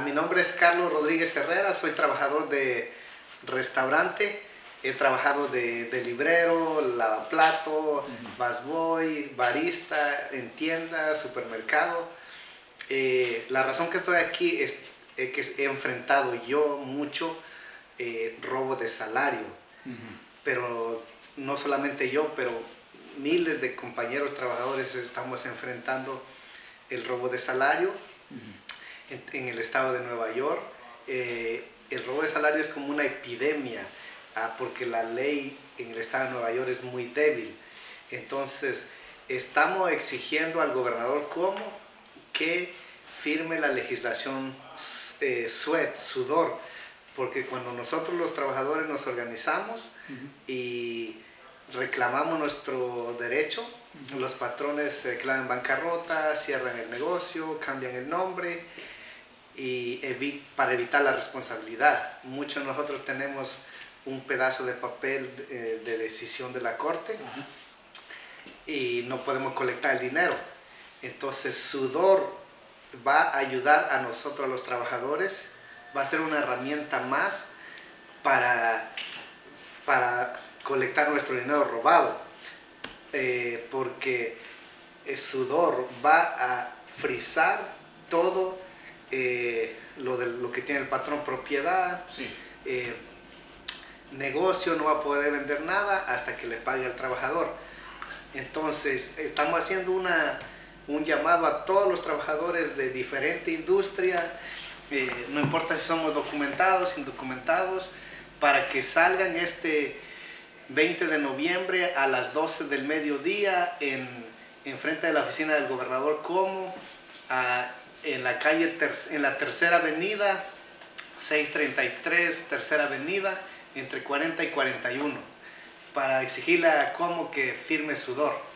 Mi nombre es Carlos Rodríguez Herrera, soy trabajador de restaurante. He trabajado de librero, lavaplato, busboy, barista, en tiendas, supermercado. La razón que estoy aquí es que he enfrentado yo mucho robo de salario. Pero no solamente yo, pero miles de compañeros trabajadores estamos enfrentando el robo de salario en el estado de Nueva York. El robo de salario es como una epidemia, porque la ley en el estado de Nueva York es muy débil. Entonces, estamos exigiendo al gobernador Cuomo que firme la legislación sudor, porque cuando nosotros los trabajadores nos organizamos y reclamamos nuestro derecho, los patrones se declaran bancarrota, cierran el negocio, cambian el nombre y para evitar la responsabilidad. Muchos de nosotros tenemos un pedazo de papel de decisión de la corte y no podemos colectar el dinero. Entonces sudor va a ayudar a nosotros, a los trabajadores, va a ser una herramienta más para colectar nuestro dinero robado, porque el sudor va a frizar todo lo que tiene el patrón, propiedad, negocio, no va a poder vender nada hasta que le pague al trabajador. Entonces estamos haciendo un llamado a todos los trabajadores de diferente industria, no importa si somos documentados, indocumentados, para que salgan este 20 de noviembre a las 12 del mediodía en frente de la oficina del gobernador Cuomo, en la calle, en la Tercera Avenida, 633 Tercera Avenida, entre 40 y 41, para exigirle a Cuomo que firme sudor.